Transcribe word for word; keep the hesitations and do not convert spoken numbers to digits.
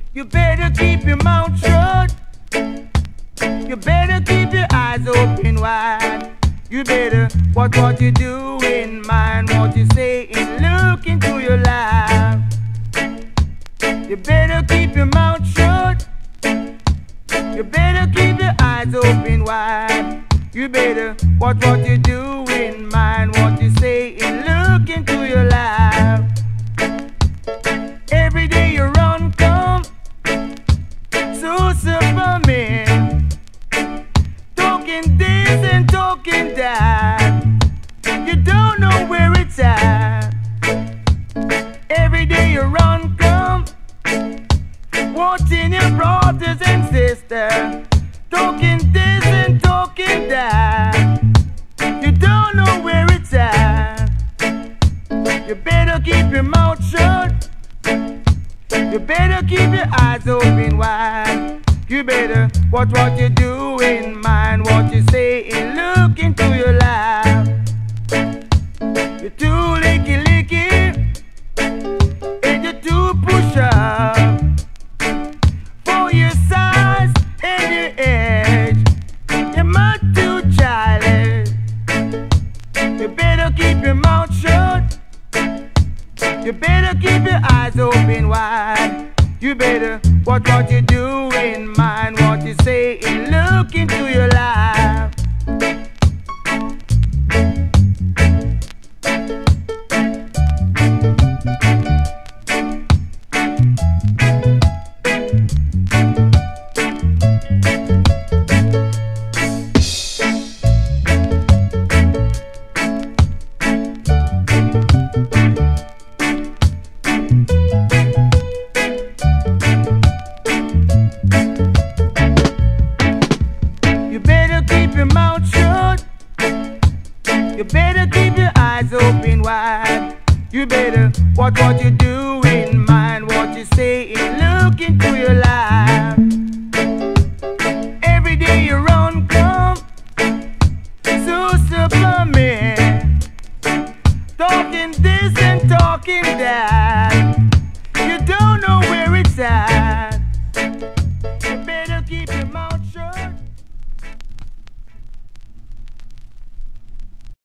You better keep your mouth shut. You better keep your eyes open wide. You better watch what you do in mind, what you say, and look into your life. You better keep your mouth shut. You better keep your eyes open wide. You better watch what you do in mind, what you say, and look into your life. Every day you run, come, so Superman, talking this and talking that. You don't know where it's at. Every day you run, come, watching your brothers and sisters, talking this and talking that. You don't know where it's at. You better keep your mouth shut. You better keep your eyes open wide. You better watch what you do in mind, what you say, and look into your life. You're too licky licky, and you're too push up for your size and your age. You're much too childish. You better keep your mouth shut. You better keep your eyes open wide. You better watch what you do in mind, what you say, and look into your life. You better keep your eyes open wide. You better watch what you do in mind, what you say, and look into your life. Every day you run, come, so Superman, talking this and talking that. You don't know where it's at.